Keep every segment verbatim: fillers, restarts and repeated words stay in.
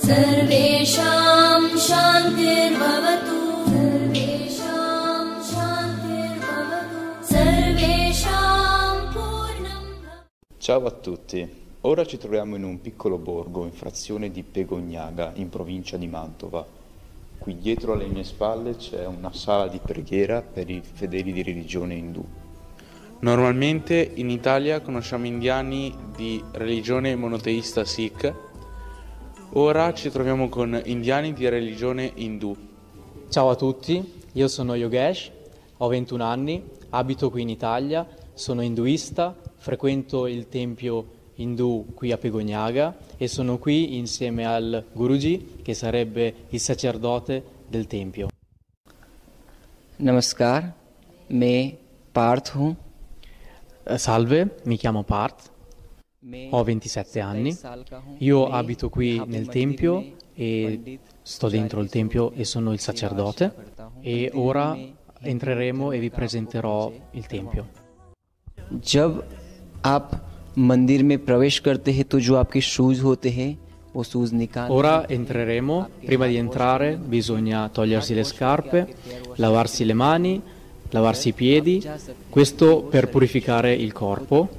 सर्वेषां शान्तिर्भवतु सर्वेषां शान्तिर्भवतु सर्वेषां पूर्णं भवतु. Ciao a tutti, ora ci troviamo in un piccolo borgo in frazione di Pegognaga, in provincia di Mantova. Qui dietro alle mie spalle c'è una sala di preghiera per i fedeli di religione indù. Normalmente in Italia conosciamo indiani di religione monoteista Sikh, ora ci troviamo con indiani di religione indù. Ciao a tutti, io sono Yogesh, ho ventuno anni, abito qui in Italia, sono induista, frequento il tempio indù qui a Pegognaga e sono qui insieme al Guruji, che sarebbe il sacerdote del tempio. Namaskar, मैं पार्थ हूँ. Salve, mi chiamo Parth, ho ventisette anni, io abito qui nel tempio e sto dentro il tempio e sono il sacerdote e ora entreremo e vi presenterò il tempio. जब आप मंदिर में प्रवेश करते हैं तो जो आपके शूज होते हैं वो शूज निकाल. Ora entreremo, prima di entrare bisogna togliersi le scarpe, lavarsi le mani, lavarsi i piedi, questo per purificare il corpo.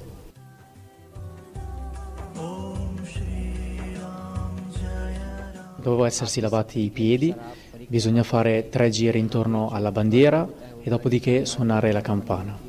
Dopo essersi lavati i piedi, bisogna fare tre giri intorno alla bandiera e dopodiché suonare la campana.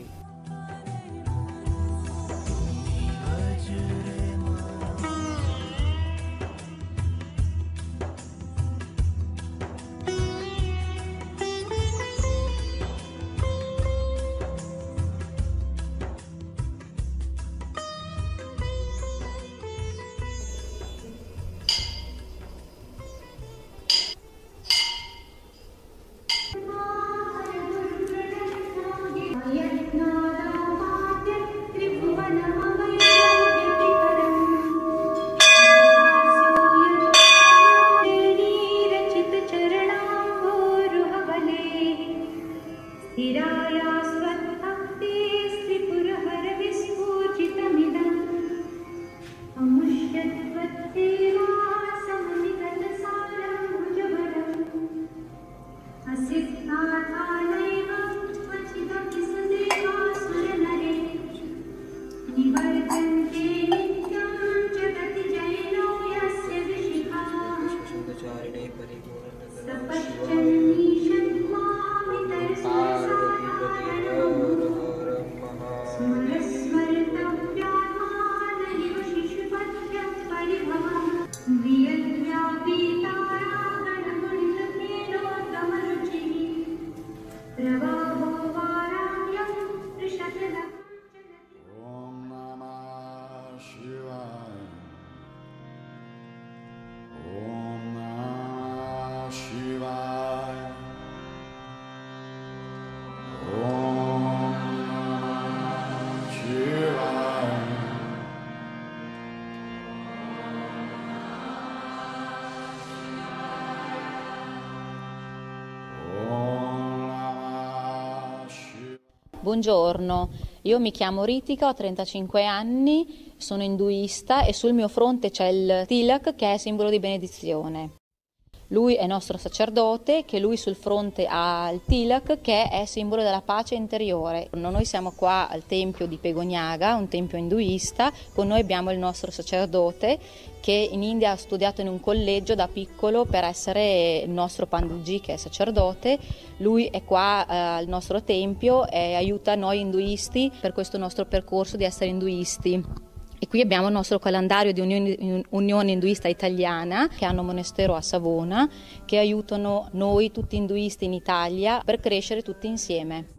Buongiorno, io mi chiamo Ritika, ho trentacinque anni, sono induista e sul mio fronte c'è il tilak che è simbolo di benedizione. Lui è nostro sacerdote, che lui sul fronte ha il tilak che è simbolo della pace interiore. Noi siamo qua al tempio di Pegognaga, un tempio induista, con noi abbiamo il nostro sacerdote che in India ha studiato in un collegio da piccolo per essere il nostro Pandulji che è sacerdote. Lui è qua eh, al nostro tempio e aiuta noi induisti per questo nostro percorso di essere induisti. E qui abbiamo il nostro calendario di Unione, Unione Induista Italiana, che hanno monastero a Savona, che aiutano noi tutti induisti in Italia per crescere tutti insieme.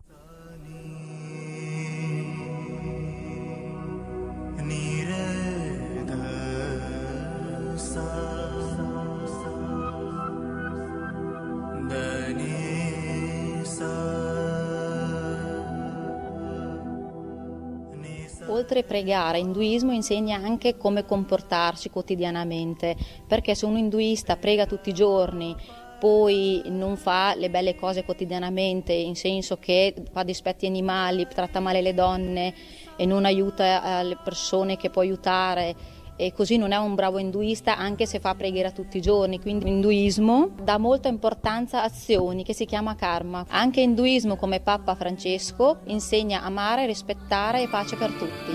Oltre a pregare, induismo insegna anche come comportarci quotidianamente, perché se un induista prega tutti i giorni, poi non fa le belle cose quotidianamente, in senso che fa dispetti animali, tratta male le donne e non aiuta le persone che può aiutare, e così non è un bravo induista anche se fa preghiera tutti i giorni. Quindi l'induismo dà molta importanza a azioni che si chiama karma. Anche induismo, come Papa Francesco, insegna amare, rispettare e pace per tutti.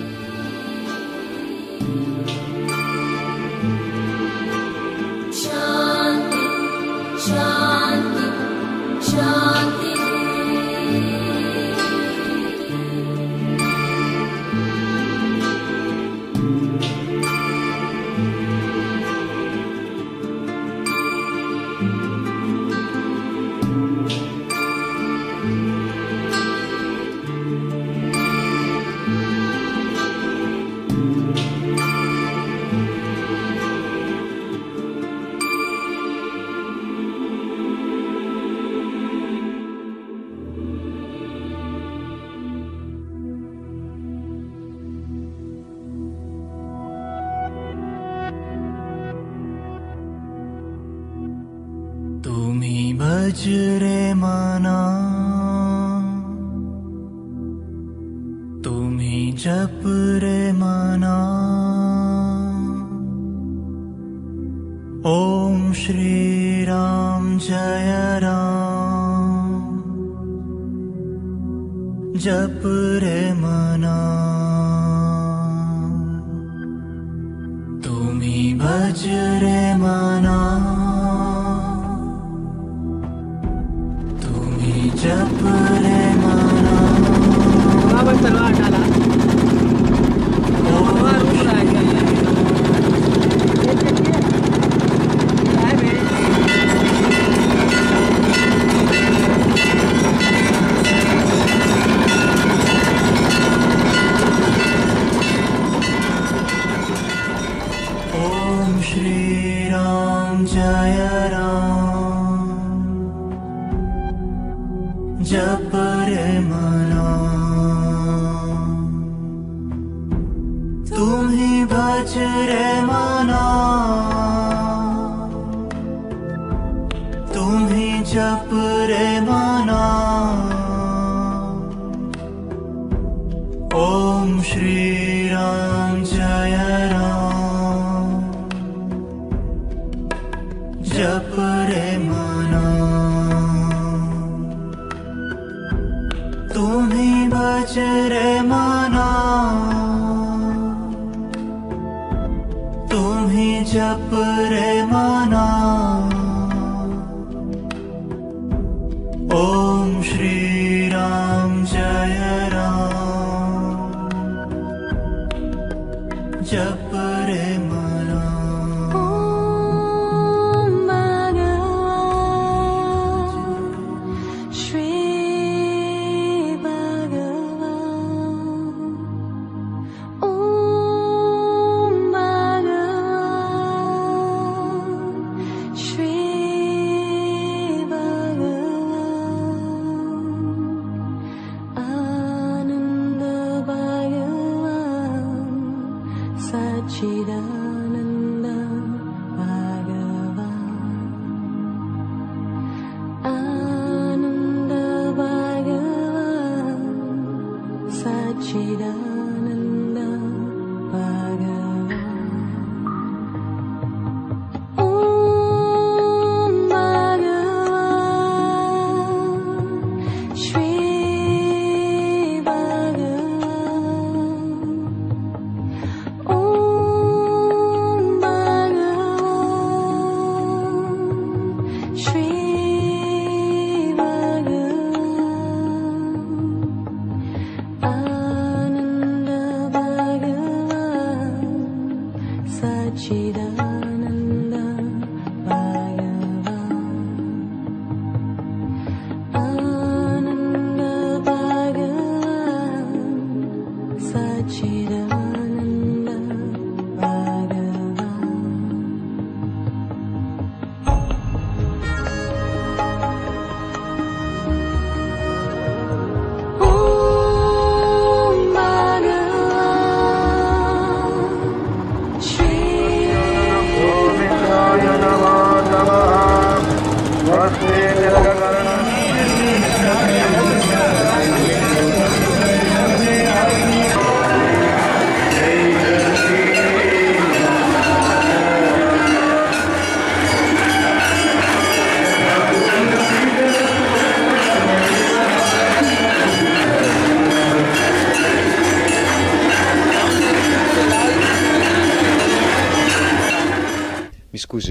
Shanti, Shanti, Shanti. भज रे मना, तुम्ही जप रे मना। ओम श्री राम जय राम, जप रे मना। तुम्ही भज रे मना, जप रे मना। बाबा तलवार डाला, तलवार उड़ रहा है। ओम श्री राम जय राम, जप रे मना। तुम्ही भज रे मना, तुम्ही जप रे मना। ओम श्री राम जय राम, जप रे मना। तुम्ही भज रे मना, तुम्ही जप रे मना। ओम श्री राम जय राम, जप रे मना। Om Bhagavate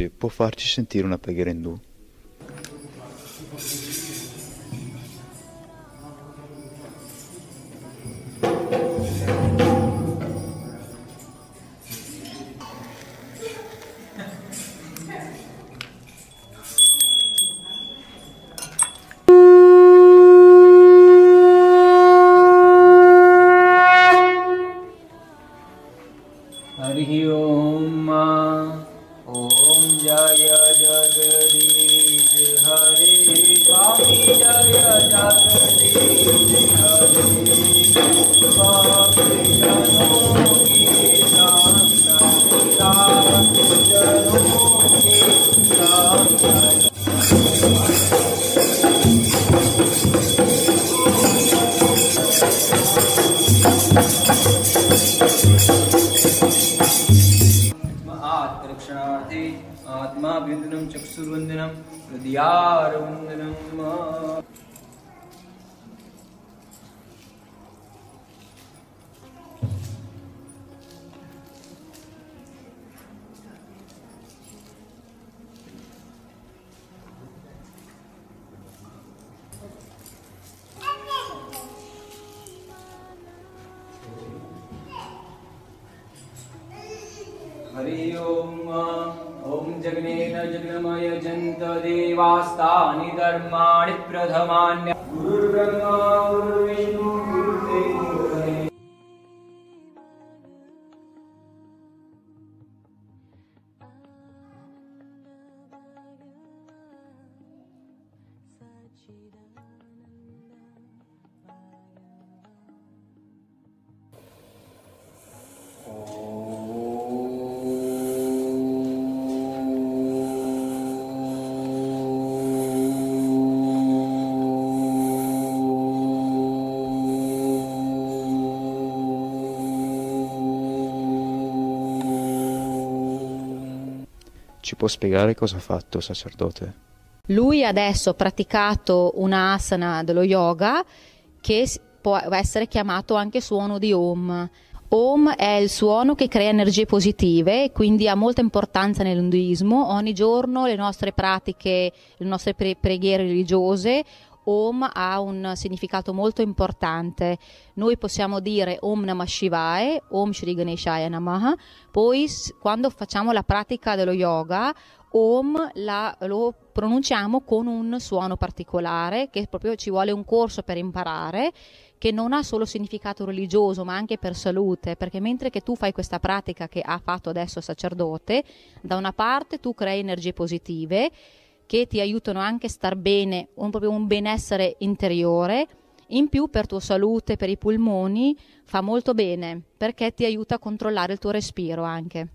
Scusi, può farci sentire una preghiera indù? Hari ओम ओम जय जगदीश हरे स्वामी जय जगदीश हरे भक्तजनों की शांति जनों की शांति। आत्मरक्षणार्थे आत्माभ्युदनं चक्षुर्वन्दनं हृदयारवन्दनं। हरि ओम ओम जगनेन जगन्मय जंत देवास्तानि धर्माणि प्रथमान्य गुरुर्ब्रह्मा गुरुर्विष्णु गुरुर्देवो महेश्वरः। Ci può spiegare cosa ha fatto il sacerdote? Lui adesso ha praticato una asana dello yoga che può essere chiamato anche suono di Om. Om è il suono che crea energie positive, quindi ha molta importanza nell'induismo. Ogni giorno le nostre pratiche, le nostre pre- preghiere religiose, Om ha un significato molto importante. Noi possiamo dire Om Namah Shivaya, Om Shri Ganeshaya Namaha, poi quando facciamo la pratica dello yoga, Om la, lo pronunciamo con un suono particolare, che proprio ci vuole un corso per imparare, che non ha solo significato religioso ma anche per salute, perché mentre che tu fai questa pratica che ha fatto adesso il sacerdote, da una parte tu crei energie positive che ti aiutano anche a star bene, un, proprio un benessere interiore, in più per tua salute, per i polmoni, fa molto bene, perché ti aiuta a controllare il tuo respiro anche.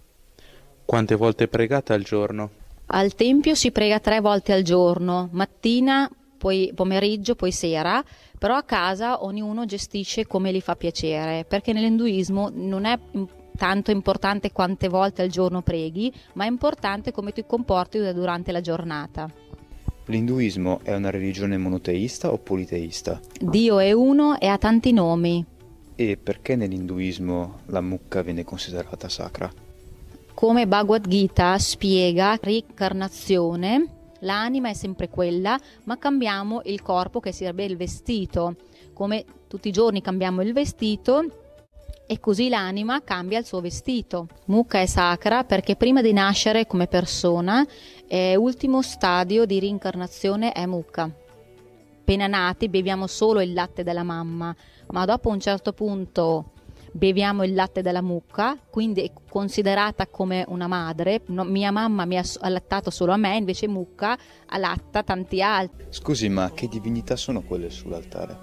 Quante volte pregate al giorno? Al tempio si prega tre volte al giorno, mattina, poi pomeriggio, poi sera, però a casa ognuno gestisce come gli fa piacere, perché nell'induismo non è tanto importante quante volte al giorno preghi, ma è importante come ti comporti durante la giornata. L'induismo è una religione monoteista o politeista? Dio è uno e ha tanti nomi. E perché nell'induismo la mucca viene considerata sacra? Come Bhagavad Gita spiega, reincarnazione, l'anima è sempre quella, ma cambiamo il corpo, che sarebbe il vestito. Come tutti i giorni cambiamo il vestito, e così l'anima cambia il suo vestito. Mukha è sacra perché prima di nascere come persona, è ultimo stadio di reincarnazione è Mukha. Appena nati beviamo solo il latte della mamma, ma dopo un certo punto beviamo il latte della mucca, quindi è considerata come una madre. No, mia mamma mi ha allattato solo a me, invece mucca allatta tanti altri. Scusi, ma che divinità sono quelle sull'altare?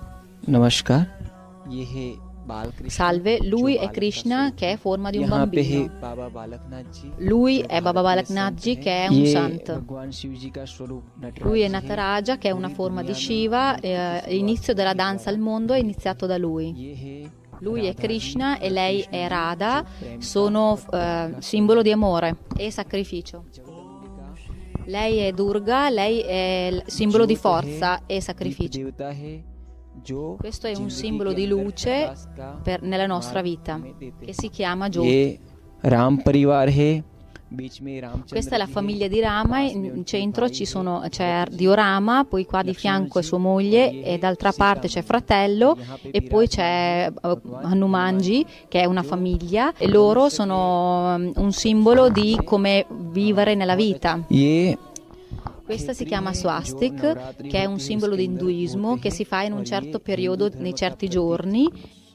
नमस्कार, ये है बाल Krishna. Salve, lui è Krishna che è forma di un bambino. Lui è Baba Balaknath Ji che è un santo. Lui è Nataraja che è una forma di Shiva. Eh, l'inizio della danza al mondo è iniziato da lui. Lui è Krishna e lei è Radha, sono eh, simbolo di amore e sacrificio. Lei è Durga, lei è simbolo di forza e sacrificio. Questo è un simbolo di luce per, nella nostra vita, che si chiama Jyoti. ये राम परिवार है बीच में रामचंद्र Questa è la जी famiglia हैं, di Rama, पास में in उनके centro भाई ci हैं, sono, और c'è पीछे Diorama, poi qua di Lakshman fianco è जी, sua और moglie ये e है d'altra सीता parte c'è माता। fratello यहाँ पे e poi विराजमान c'è है eh, भगवान Hanumanji che è una जो famiglia e loro sono mm, un simbolo di come vivere nella बहुत vita. अच्छे- ये Questa si क्षेत्री chiama में जो swastik, नवरात्रि che è un होती है, simbolo उसके di अंदर induismo होते che हैं, si fa in un और certo ये periodo, हिंदू nei धर्म का certi प्रतीक giorni.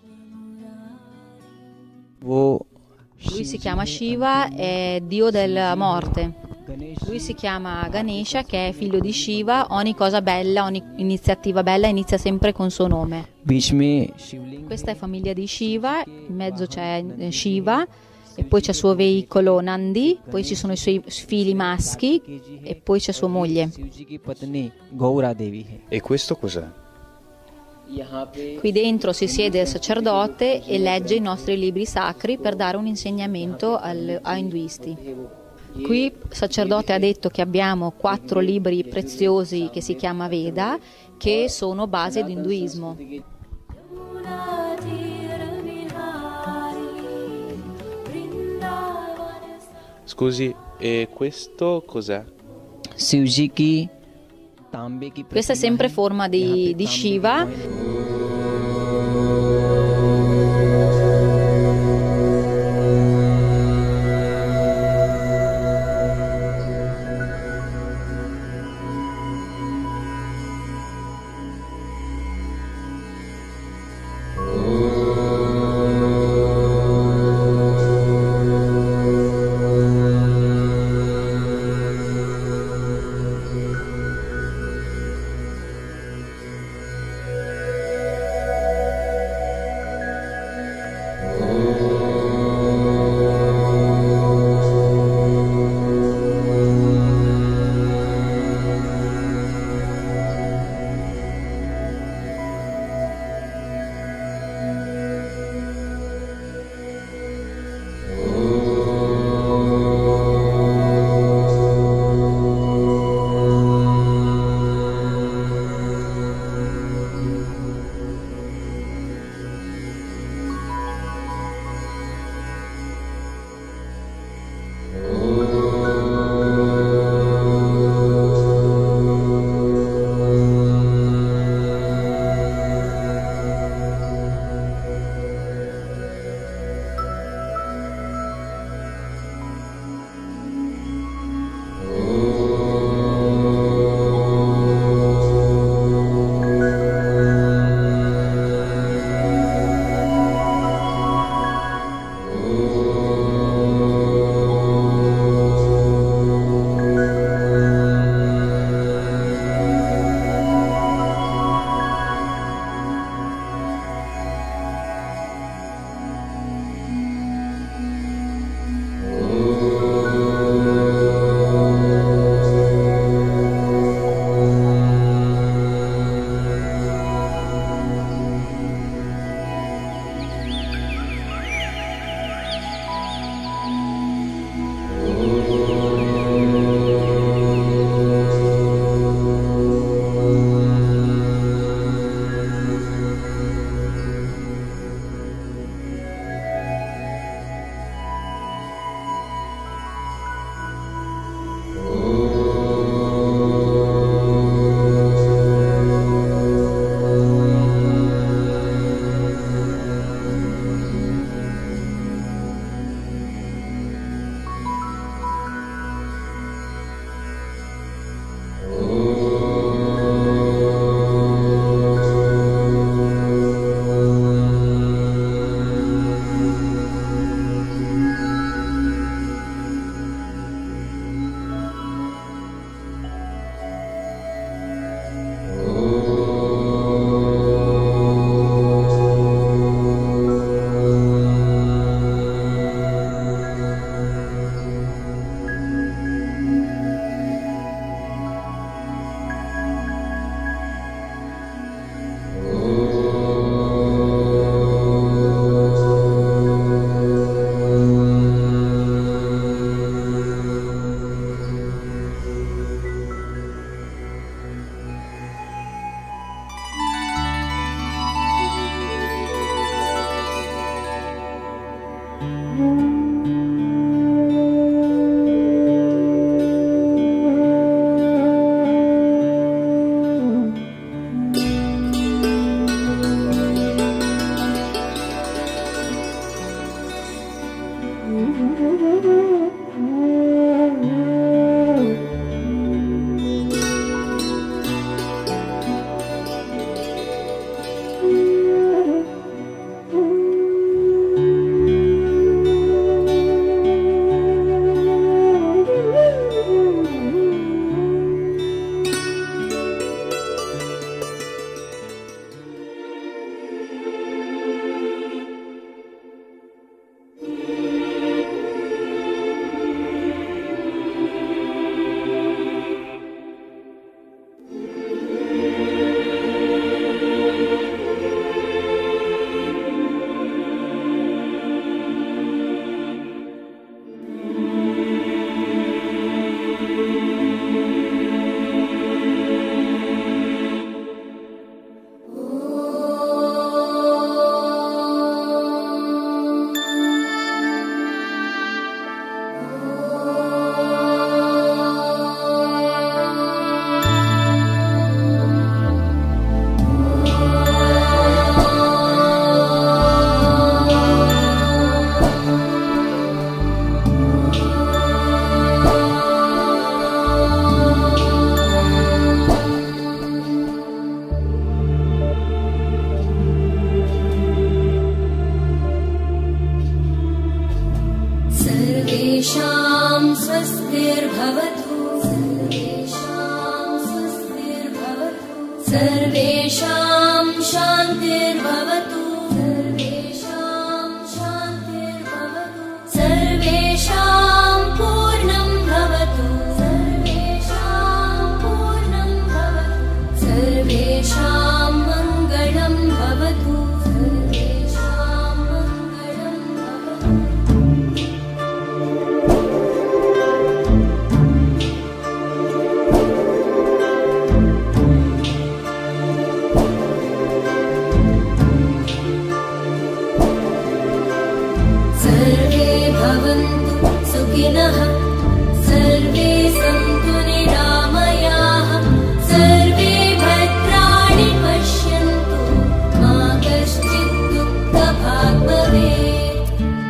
वो Lui शिव si जी chiama हैं, Shiva, अंतिम में è dio शिव जी della हैं, morte. गणेश Lui जी si chiama आरती Ganesha, करते che è समय figlio di अपनी Shiva. पगड़ी Ogni cosa bella, ogni iniziativa bella inizia sempre con suo nome. बीच में शिवलिंग Questa è है, famiglia di Shiva, in mezzo c'è वाहन eh, नंदी Shiva, है, e शिव poi जी c'è il के suo दो बेटे veicolo हैं, Nandi, poi Ganesh ci sono i जी suoi हैं, figli maschi कार्तिकेय जी e हैं, poi c'è sua और ये moglie. शिव जी की पत्नी गौरा देवी है। E questo cos'è? यहाँ पे Qui dentro si siede il sacerdote e legge i nostri libri sacri per dare un insegnamento al, ai induisti. Qui il sacerdote ha detto che abbiamo quattro libri preziosi che si chiama Veda, che sono base di induismo. Scusi, e questo cos'è? Shiv जी की तांबे की Questa è प्रतिमा sempre है, forma यहाँ di, पे di तांबे के Shiva. coin- सर्वेषां शान्तिर्भवतु सर्वेषां शान्तिर्भवतु सर्वेषां पूर्णं भवतु सर्वेषां पूर्णं भवतु सर्वेषां मङ्गलं भवतु सर्वेषां मङ्गलं भवतु सर्वे भवन्तु सुखिनः सर्वे सन्तु निरामयाः सर्वे भद्राणि पश्यन्तु मा कश्चित् दुःखभाग् भवेत्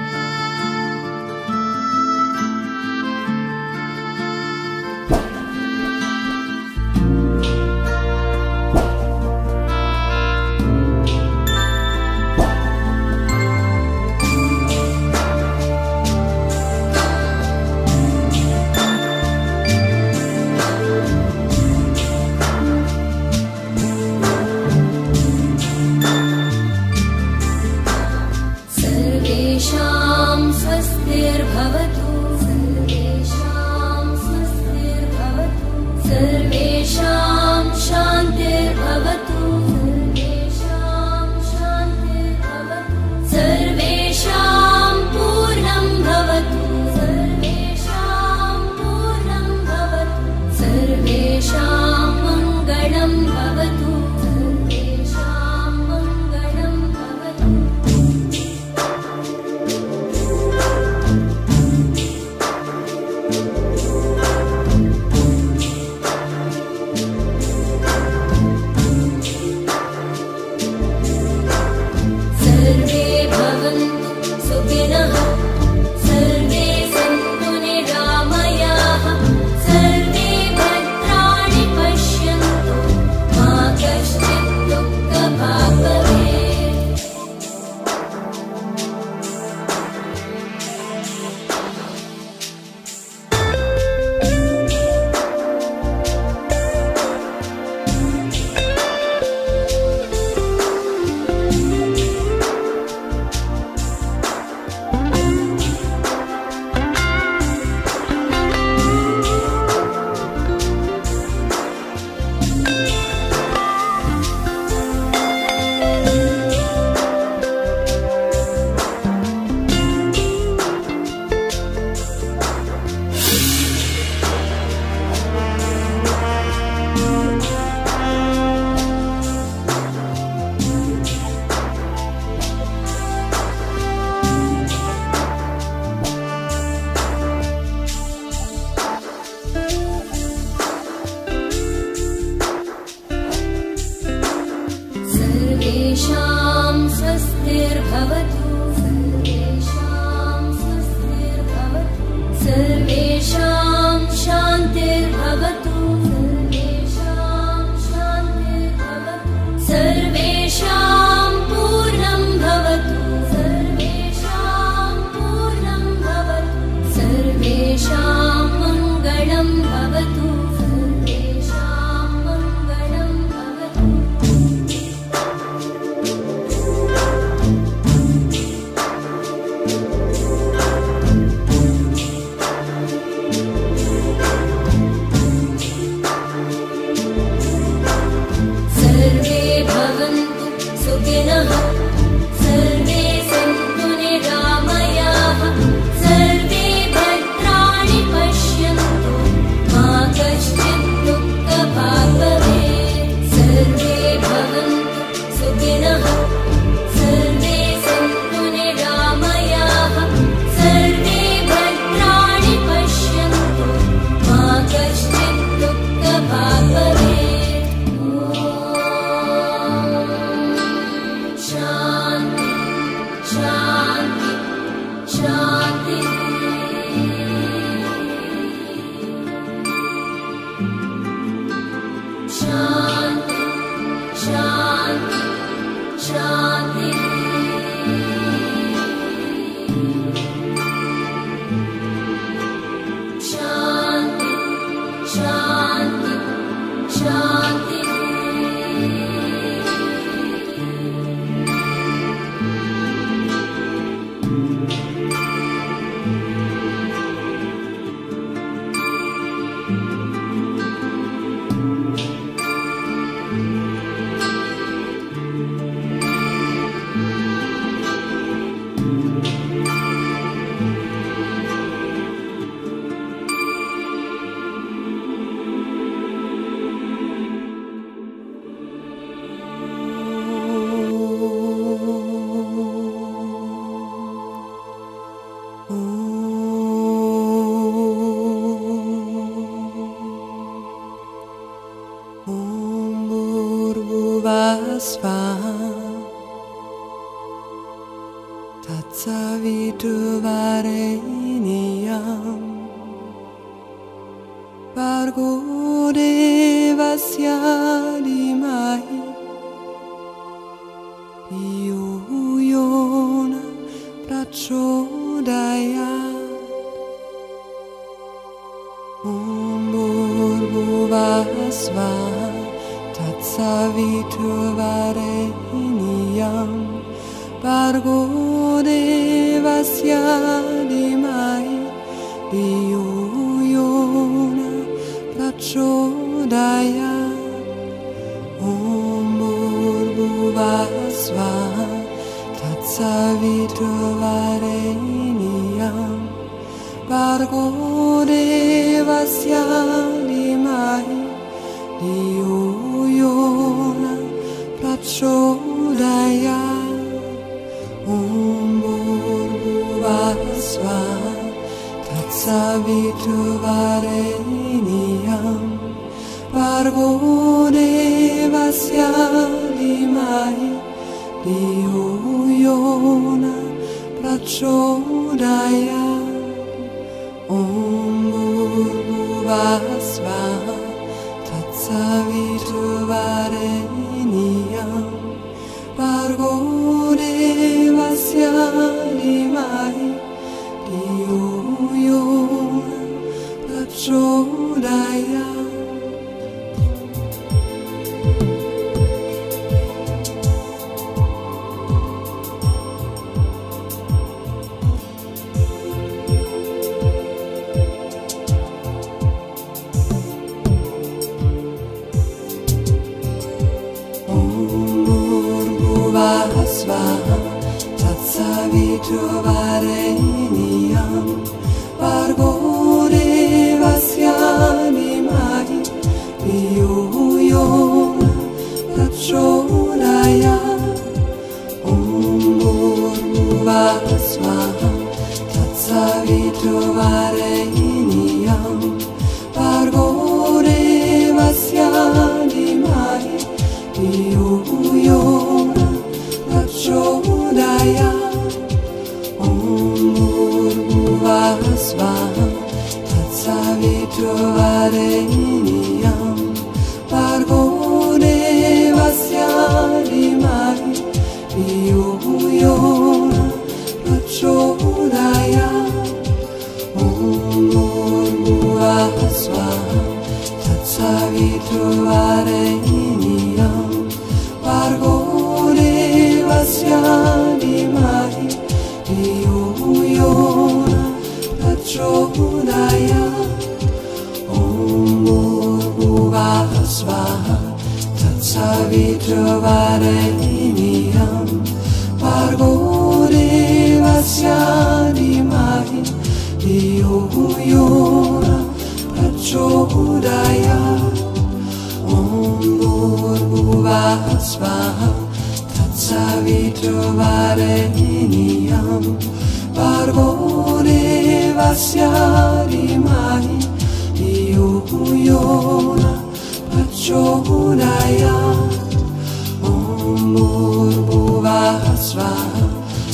सर्वेषां स्वस्तिर्भवतु सर्वेषां स्वस्तिर्भवतु सर्वेषां शान्तिर्भवतु सर्वेषां शान्तिर्भवतु सर्वेषां पूर्णं भवतु सर्वेषां पूर्णं भवतु सर्वेषां मङ्गलं भवतु सर्वेषां मङ्गलं भवतु सर्वे भवन्तु सुखिनः सर्वे सन्तु निरामयाः सर्वे भद्राणि पश्यन्तु मा कश्चित् दुःखभाग् भवेत् सर्वेषां स्वस्तिर्भवतु सर्वेषां स्वस्तिर्भवतु सर्वेषां शान्तिर्भवतु सर्वेषां शान्तिर्भवतु सर्वेषां पूर्णं भवतु सर्वेषां पूर्णं भवतु सर्वेषां मङ्गलं भवतु सर्वेषां मङ्गलं भवतु Bhuvasvaha Tatsaviturvareniyam Bhargo Devasya Dhimahi Dhiyo yo na prachodayat Om Bhuvasvaha Tatsaviturvareniyam Bhargo Devasya Dhimahi Dhiyo yo na prachodayat Om Bhuvasvaha Tatsaviturvareniyam Bhargo Devasya Dhimahi Dhiyo yo na prachodayat Om Bhuvasvaha Tatsaviturvareniyam Bhargo Devasya Dhimahi Dhiyo yo na prachodayat Om Bhuvasvaha Tatsaviturvareniyam Bhargo Devasya Dhimahi Dhiyo yo na prachodayat Bhuvasvaha Tatsaviturvareniyam Bhargo Devasya Dhimahi Dhiyo yo na prachodayat Om Bhuvasvaha Tatsaviturvareniyam Bhargo Devasya Dhimahi Dhiyo yo na prachodayat Om Bhuvasvaha Tatsaviturvareniyam Bhargo Devasya Dhimahi Dhiyo yo na prachodayat Om Bhuvasvaha Tatsaviturvareniyam Bhargo Devasya Dhimahi Dhiyo yo na prachodayat Om Bhuvasvaha Tatsaviturvareniyam Bhargo Devasya Dhimahi Dhiyo yo na prachodayat Om Bhuvasvaha Tatsaviturvareniyam Bhargo Devasya Dhimahi Dhiyo yo na prachodayat Om Bhuvasvaha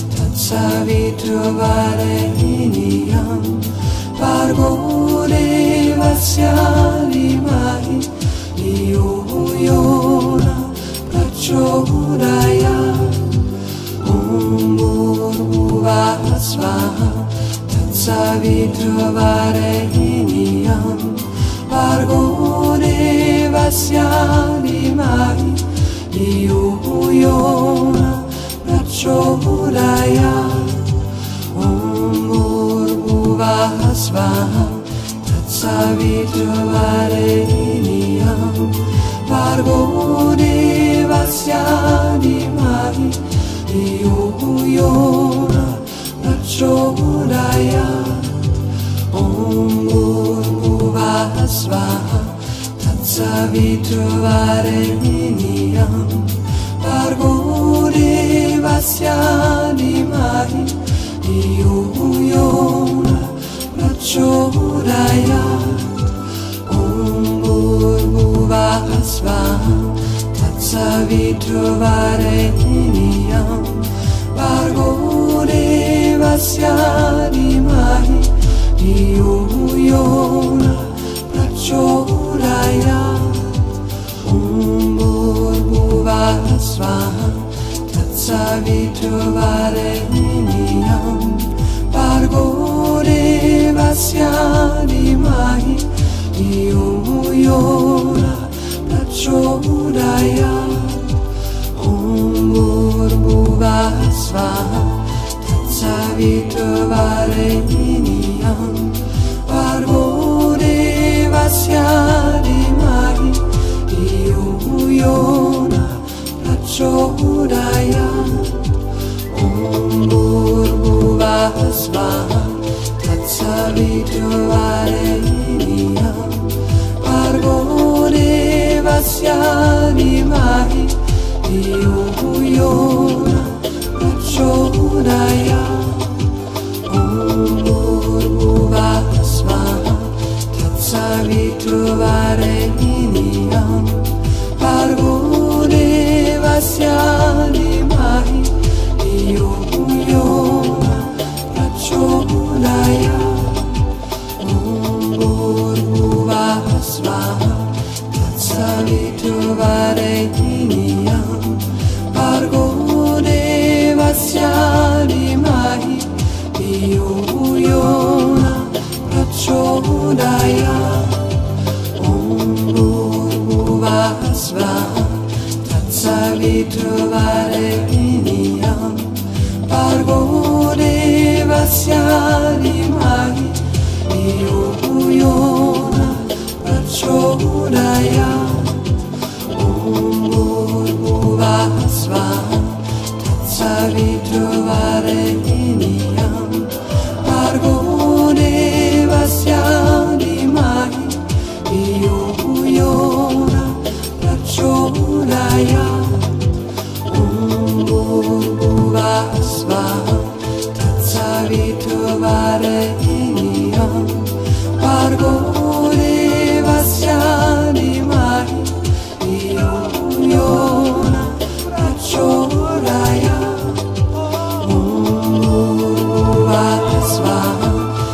Tatsaviturvareniyam Bhargo Devasya Dhimahi Dhiyo yo na prachodayat Om Bhuvasvaha Tatsaviturvareniyam Bhargo Devasya Dhimahi Dhiyo yo na prachodayat Om Bhuvasvaha Tatsaviturvareniyam Bhargo Devasya Dhimahi Dhiyo yo na prachodayat Om Bhuvasvaha Tatsaviturvareniyam Bhargo Devasya Dhimahi Dhiyo yo na prachodayat Om Bhuvasvaha Tatsaviturvarenyam Bhargo Devasya Dhimahi Dhiyo Yona Prachodayat Om Bhurbhuvah Swaha Tatsaviturvarenyam Bhargo Devasya Dhimahi Dhiyo Yona Prachodayat Om Bhurbhuvah Swaha Tatsaviturvarenyam Bhargo Devasya Dhimahi Dhiyo Yona Prachodayat Om Bhurbhuvah Swaha Tatsaviturvarenyam Bhargo Devasya Dhimahi Dhiyo Yona Prachodayat Om Bhurbhuvah Swaha Tatsaviturvarenyam Bhargo Devasya Dhimahi Dhiyo Yona Prachodayat Om Bhurbhuvah Swaha Tatsaviturvarenyam Bhargo Devasya Dhimahi Dhiyo Yona Prachodayat Om Bhurbhuvah Swaha Tatsaviturvarenyam Bhargo Devasya Dhimahi Dhiyo Yona Prachodayat Om Bhurbhuvah Swaha Tatsaviturvarenyam Bhargo Devasya Dhimahi Dhiyo Yona Prachodayat Om Bhurbhuvah Swaha Tatsaviturvarenyam Bhargo Devasya Dhimahi Dhiyo Yona Prachodayat Om Bhurbhuvah Swaha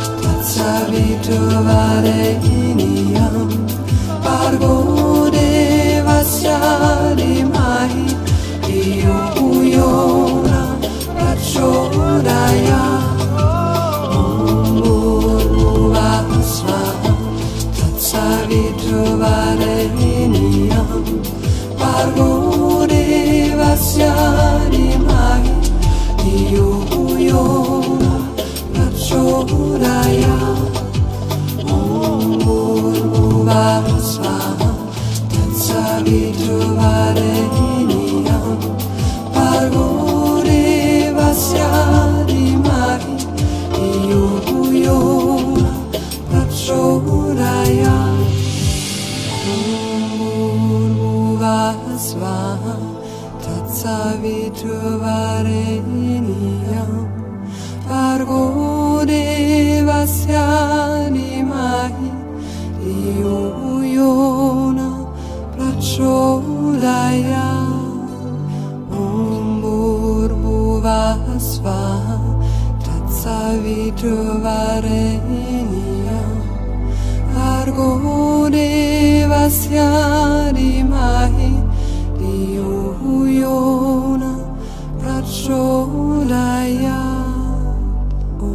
Tatsaviturvarenyam Bhargo Devasya Dhimahi Dhiyo Yona Prachodayat Om Bhurbhuvah Swaha Tatsaviturvarenyam Bhargo Devasya Dhimahi Dhiyo Yona Prachodayat Om Bhurbhuvah Swaha Tatsaviturvarenyam Bhargo Devasya Dhimahi Dhiyo Yona Prachodayat Swaha Tatsaviturvarenyam Bhargo Devasya Dhimahi Dhiyo Yona Prachodayat Om Bhurbhuvah Swaha Tatsaviturvarenyam Bhargo Devasya Dhimahi Dhiyo Yona Prachodayat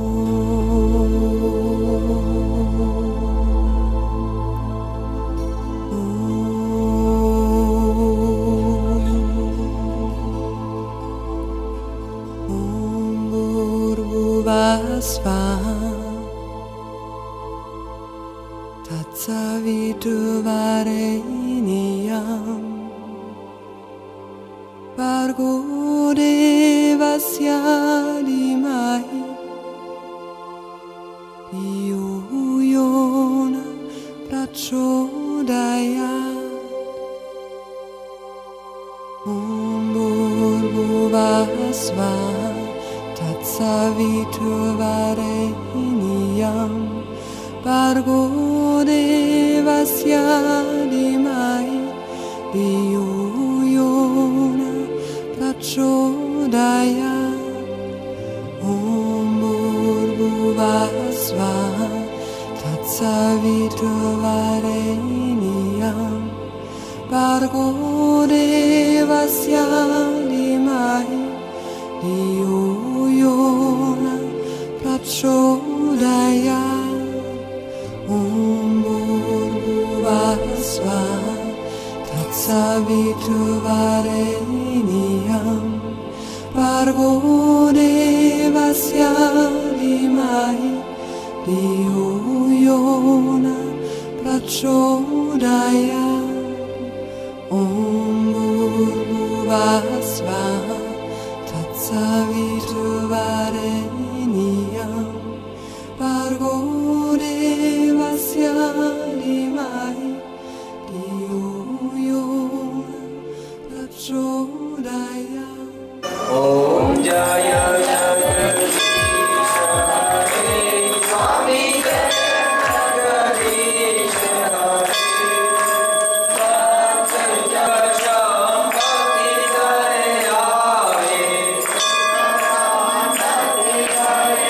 Om Bhurbhuvah Swaha Tatsaviturvarenyam Bhargo Devasya Dhimahi Dhiyo Yona Prachodayat Om Bhurbhuvah Swaha Tatsaviturvarenyam Bhargo Devasya Dhimahi Dhiyo Bargo devasya dhimai Dhiyo yo na prachodayat Om Bhurvuvah Swaha Tatsaviturvarenyam Bargo devasya dhimai Dhiyo yo na prachodayat Om Bhurvuvah Swaha Tatsaviturvarenyam Bargo devasya dhimai Dhiyo yo na prachodayat Om Jaya Jagadish Hare Swami Jagadish Hare Bhakta Jasham Bhakti Kare Aaye Bhakti Kare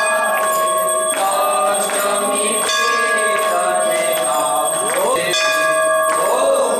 Ashtami Kare Aaye Om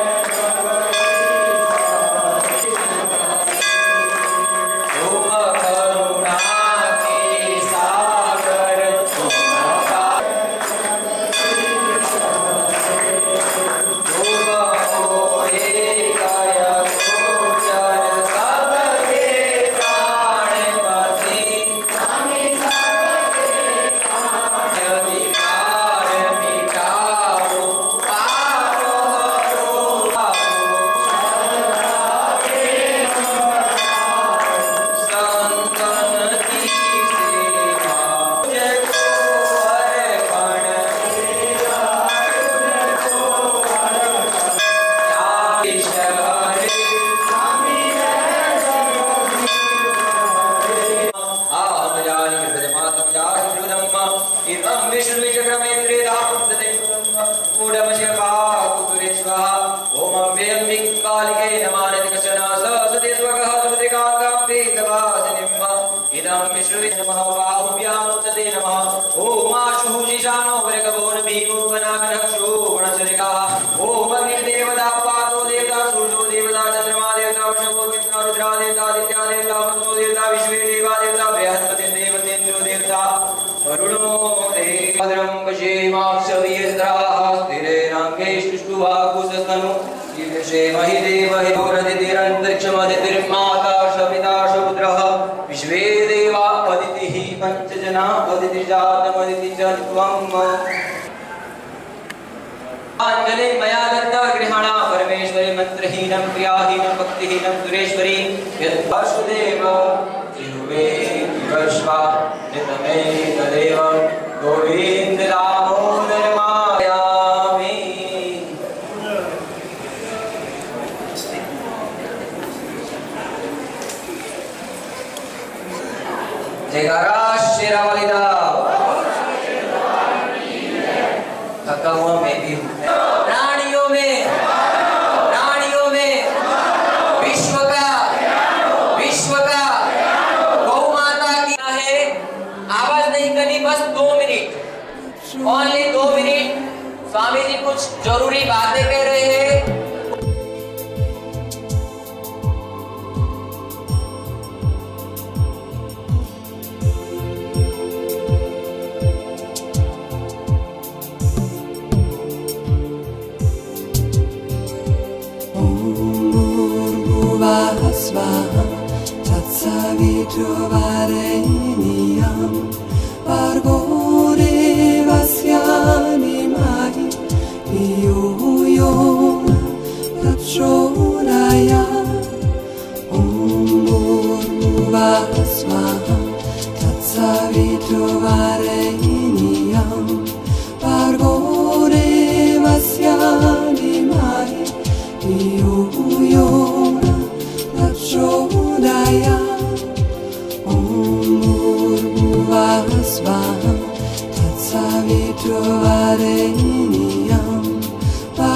विश्वे देवा अदितिः पंचजना अदिति जातम् अदिति च त्वम् अंजलि मया दत्ता गृहाणा परमेश्वरी मंत्रहीनं क्रियाहीनं भक्तिहीनं सुरेश्वरी यद्वासुदेव जिह्वे विश्वा नितमे तदेव गोविन्द दामोदर मायामि जयकारा शेरावालिदा थका हुआ मैं भी हूँ प्राणियों में प्राणियों में विश्व का विश्व का गौ माता की है आवाज नहीं करनी बस दो मिनट ओनली दो मिनट स्वामी जी कुछ जरूरी बातें कह रहे हैं Swaha Tatsaviturvarenyam Bargo devasya dhimai Dhiyo yo na prachodayat Om Bhurvuvah Swaha Tatsaviturvarenyam Bargo devasya dhimai Dhiyo yo na prachodayat Om Bhurvuvah Swaha Tatsaviturvarenyam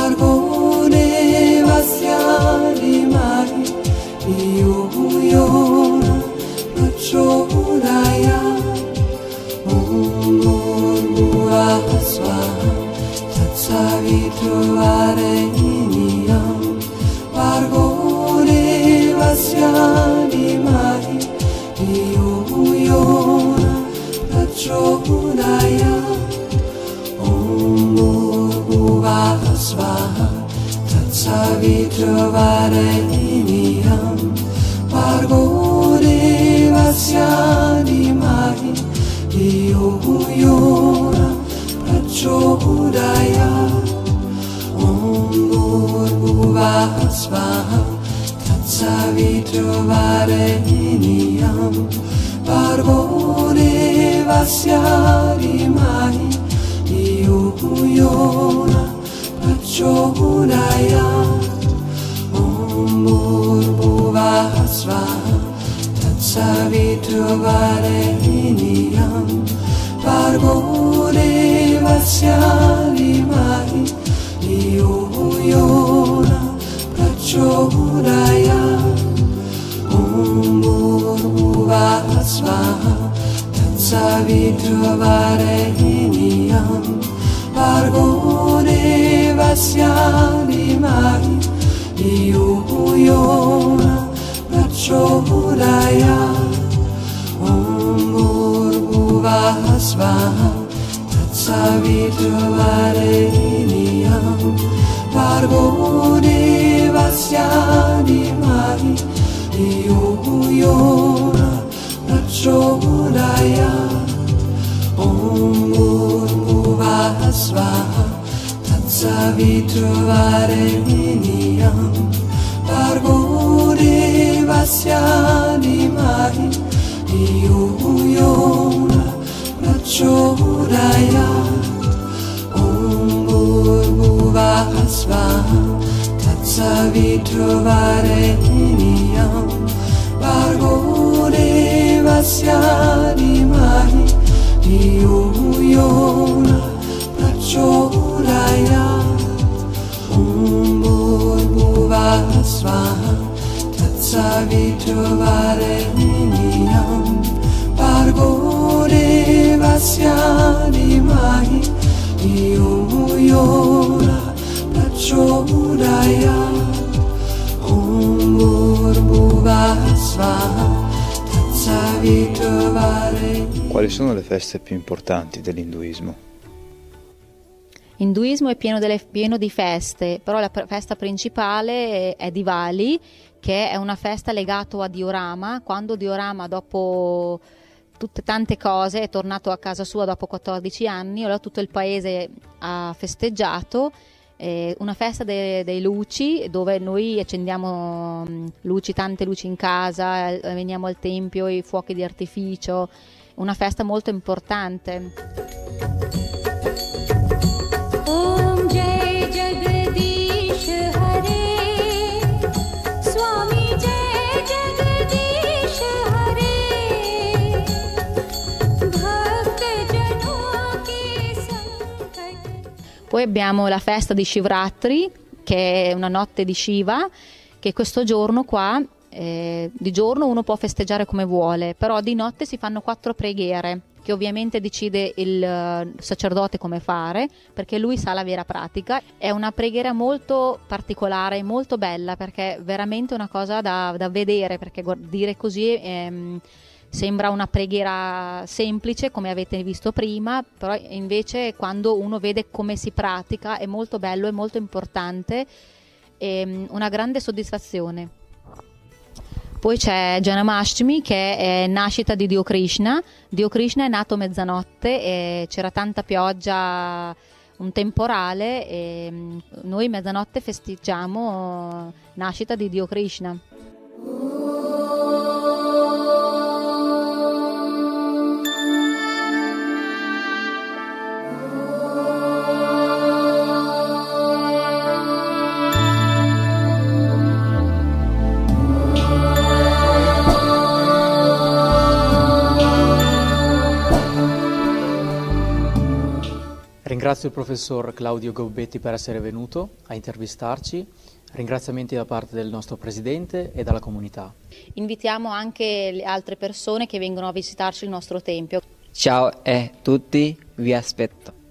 Tatsavitravareniyam Bhargore Vasyanimahi Dhiyo Yona Prachodayat Om Bhurvuvah Svaha Tatsavitravareniyam Bhargore Vasyanimahi Dhiyo Yona Prachodayat Om Bhurvuvah Svaha Tatsavitravareniyam Bhargore Vasyanimahi Dhiyo Yona Prachodayat Om Bhurvuvah Svaha Tatsavitravareniyam Bhargore Vasyanimahi Dhiyo Yona Prachodayat Om Bhurvuvah Svaha Tatsavitravareniyam Bhargore Vasyanimahi Dhiyo Yona Prachodayat Om Bhurvuvah Svaha Tatsavitravareniyam Bhargore Vasyanimahi Dhiyo Yona Prachodayat Om Bhurvuvah Svaha Tatsavitravareniyam Bhargore Vasyanimahi Dhiyo Yona Prachodayat Om Bhurvuvah Svaha Tatsavitravareniyam Bhargore Vasyanimahi Dhiyo Yona Prachodayat Om Bhurvuvah Svaha Tatsavitravareniyam Bhargore Vasyanimahi Dhiyo Yona Prachodayat Om Bhurvuvah Svaha Tatsavitravareniyam. Quali sono le feste più importanti dell'induismo? L'induismo è pieno, delle, pieno di feste, però la festa principale è, è Diwali, che è una festa legata a Dio Rama, quando Dio Rama dopo tutte tante cose è tornato a casa sua dopo quattordici anni, allora tutto il paese ha festeggiato, eh, una festa de, dei luci dove noi accendiamo luci, tante luci in casa, eh, veniamo al tempio, i fuochi di artificio, una festa molto importante. Om Jai Jagadish Hare Swami Jai Jagadish Hare Bhakta Jano Ke Sankat. Poi abbiamo la festa di Shivratri, che è una notte di Shiva, che questo giorno qua, eh, di giorno uno può festeggiare come vuole, però di notte si fanno quattro preghiere, che ovviamente decide il sacerdote come fare, perché lui sa la vera pratica. È una preghiera molto particolare, molto bella, perché è veramente una cosa da, da vedere, perché dire così ehm, sembra una preghiera semplice, come avete visto prima, però invece quando uno vede come si pratica è molto bello, è molto importante, e una grande soddisfazione. Poi c'è Janmashtami, che è nascita di Dio Krishna. Dio Krishna è nato mezzanotte e c'era tanta pioggia, un temporale, e noi mezzanotte festeggiamo nascita di Dio Krishna. Ringrazio il professor Claudio Gobbetti per essere venuto a intervistarci, ringraziamenti da parte del nostro presidente e dalla comunità. Invitiamo anche le altre persone che vengono a visitarci il nostro tempio. Ciao a tutti, vi aspetto.